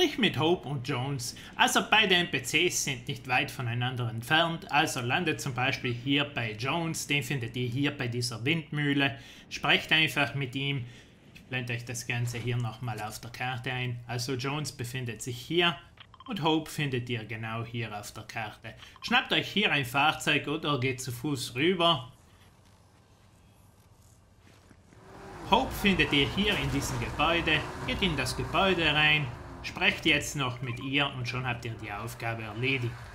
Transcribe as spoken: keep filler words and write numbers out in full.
Sprich mit Hope und Jones. Also beide N P Cs sind nicht weit voneinander entfernt, also landet zum Beispiel hier bei Jones, den findet ihr hier bei dieser Windmühle. Sprecht einfach mit ihm. Ich blende euch das Ganze hier nochmal auf der Karte ein. Also Jones befindet sich hier und Hope findet ihr genau hier auf der Karte. Schnappt euch hier ein Fahrzeug oder geht zu Fuß rüber. Hope findet ihr hier in diesem Gebäude, geht in das Gebäude rein, sprecht jetzt noch mit ihr und schon habt ihr die Aufgabe erledigt.